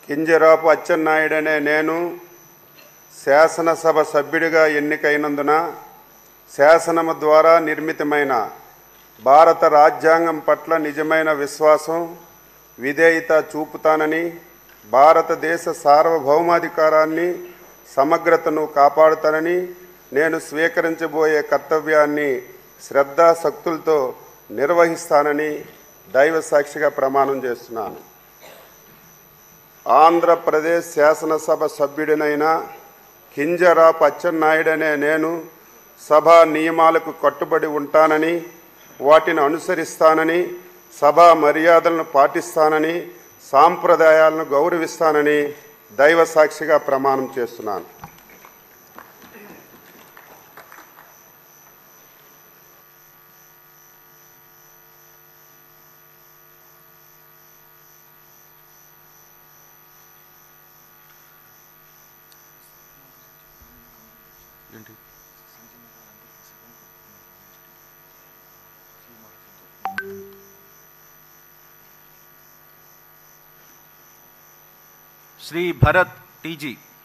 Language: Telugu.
కింజరాపు అచ్చెన్నాయుడనే నేను శాసనసభ సభ్యుడిగా ఎన్నికైనందున శాసనము ద్వారా నిర్మితమైన భారత రాజ్యాంగం పట్ల నిజమైన విశ్వాసం, విధేయత చూపుతానని, భారతదేశ సార్వభౌమాధికారాన్ని, సమగ్రతను కాపాడుతానని, నేను స్వీకరించబోయే కర్తవ్యాన్ని శ్రద్ధాశక్తులతో నిర్వహిస్తానని దైవ సాక్షిగా ప్రమాణం చేస్తున్నాను. ఆంధ్రప్రదేశ్ శాసనసభ సభ్యుడినైన కింజరాపు అచ్చెన్నాయుడనే నేను సభా నియమాలకు కట్టుబడి ఉంటానని, వాటిని అనుసరిస్తానని, సభా మర్యాదలను పాటిస్తానని, సాంప్రదాయాలను గౌరవిస్తానని దైవ సాక్షిగా ప్రమాణం చేస్తున్నాను. श्री भरत टीजी।